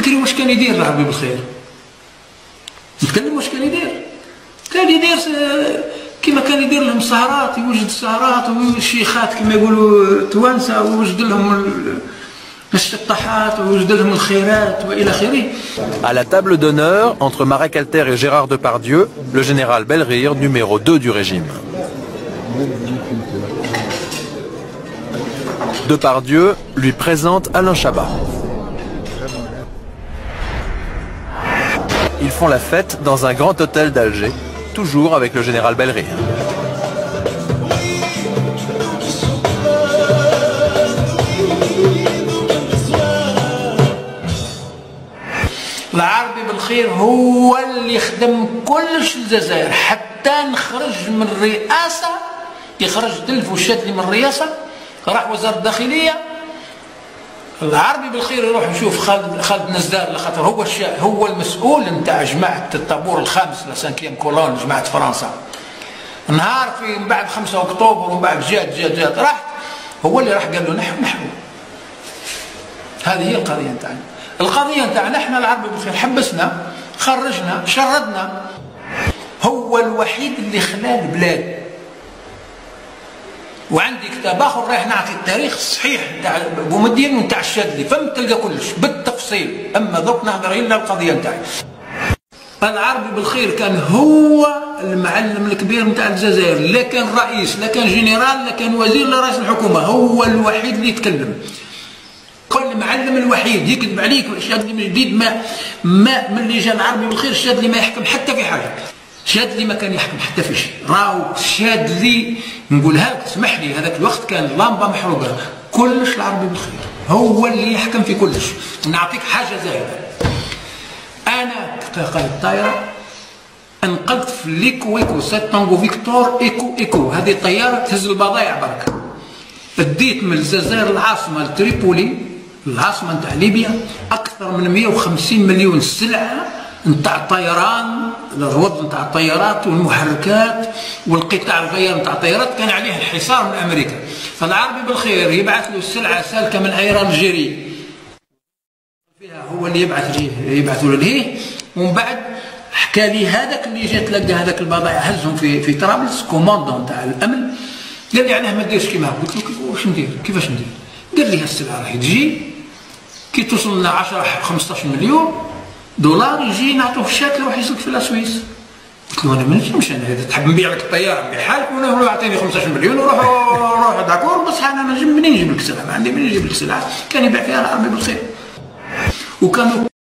بكري واش كان يدير العربي بالخير؟ نتكلم واش كان يدير؟ كان يدير كما كان يدير لهم سهرات، يوجد السهرات والشيخات كما يقولوا توانسه، ويوجد لهم الشطاحات ويوجد لهم الخيرات والى اخره. À la table d'honneur, entre Marek Alter et Gérard Depardieu, le général Bellrire, numéro 2 du régime. Depardieu lui présente Alain Chabat. Ils font la fête dans un grand hôtel d'Alger, toujours avec le général Bellrire. العربي بالخير هو اللي خدم كلش الجزائر حتى نخرج من الرئاسة، يخرج دلف وشادلي من الرئاسة، راح وزارة الداخلية. العربي بالخير يروح يشوف خالد نزدار، لخاطر هو المسؤول نتاع جماعة الطابور الخامس لا سانكيام كولون جماعة فرنسا. نهار في من بعد 5 أكتوبر ومن بعد جات راح هو اللي راح قال له نحو. هذه هي القضية نتاعنا. القضية نتاعنا احنا العربي بالخير حبسنا، خرجنا، شردنا. هو الوحيد اللي خلى البلاد. وعندي كتاب اخر رايح نعطي التاريخ الصحيح نتاع بومدين ونتاع الشاذلي، فم تلقى كلش بالتفصيل، اما دوك نهضر الا القضية نتاعي. العربي بالخير كان هو المعلم الكبير نتاع الجزائر، لا كان رئيس، لا كان جنرال، لا كان وزير، لا رئيس الحكومة، هو الوحيد اللي يتكلم. كل المعلم الوحيد يكذب عليك. الشاذلي من جديد ما من اللي جا العربي بالخير الشاذلي ما يحكم حتى في حاجه. الشاذلي ما كان يحكم حتى في شيء. راهو الشاذلي نقولها لك اسمح لي، هذاك الوقت كان اللمبه محروقه، كلش العربي بالخير هو اللي يحكم في كلش. نعطيك حاجه زايده، انا كقائد الطائره انقلت في ليكو سات تانغو فيكتور ايكو هذه الطياره تهز البضائع برك. اديت من الجزائر العاصمه لتريبولي العاصمه نتاع ليبيا اكثر من 150 مليون سلعه نتاع الطيران، الروض نتاع الطيارات والمحركات والقطع الغيار نتاع الطيارات، كان عليه الحصار من امريكا. فالعربي بالخير يبعث له السلعه سالكه من ايران الجيري فيها، هو اللي يبعثوا له لهيه. ومن بعد حكى لي هذاك اللي جا تلقى هذاك البضائع هزهم في طرابلس، كوماندون نتاع الامن، قال لي علاه ما ديرش كيما هكا. قلت له واش ندير كيفاش ندير؟ قال لي هالسلعه راهي تجي كي توصل لنا 10 15 مليون دولار يجي نعطوه الشاك يروح يسلك في السويس. قلت له انا ما نجمش، انا اذا تحب نبيع لك الطياره نبيع حالك وانا يعطيني 15 مليون وروح داكور، بس انا ما نجم منين نجيب لك السلعه؟ ما عندي منين نجيب لك السلعه. كان يبيع فيها العربي بالخير وكانوا